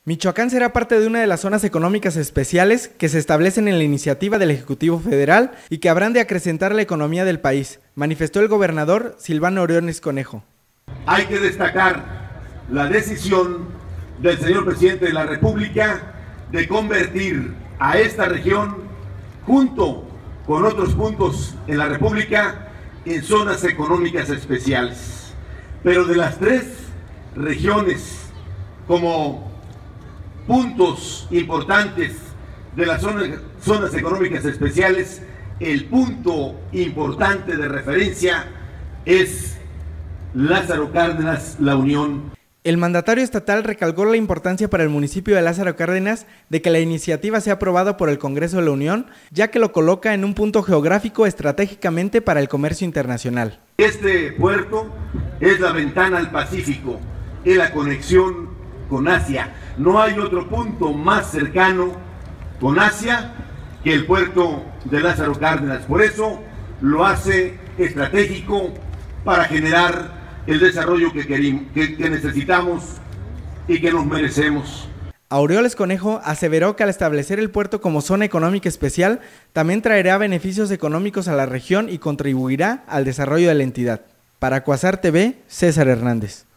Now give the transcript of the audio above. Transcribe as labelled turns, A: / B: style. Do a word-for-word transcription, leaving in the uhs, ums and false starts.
A: Michoacán será parte de una de las zonas económicas especiales que se establecen en la iniciativa del Ejecutivo Federal y que habrán de acrecentar la economía del país, manifestó el gobernador Silvano Aureoles Conejo.
B: Hay que destacar la decisión del señor presidente de la República de convertir a esta región, junto con otros puntos en la República, en zonas económicas especiales. Pero de las tres regiones como puntos importantes de las zonas, zonas económicas especiales, el punto importante de referencia es Lázaro Cárdenas, La Unión.
A: El mandatario estatal recalcó la importancia para el municipio de Lázaro Cárdenas de que la iniciativa sea aprobada por el Congreso de la Unión, ya que lo coloca en un punto geográfico estratégicamente para el comercio internacional.
B: Este puerto es la ventana al Pacífico, es la conexión con Asia. No hay otro punto más cercano con Asia que el puerto de Lázaro Cárdenas. Por eso lo hace estratégico para generar el desarrollo que, queremos, que, que necesitamos y que nos merecemos.
A: Aureoles Conejo aseveró que al establecer el puerto como zona económica especial, también traerá beneficios económicos a la región y contribuirá al desarrollo de la entidad. Para Cuasar T V, César Hernández.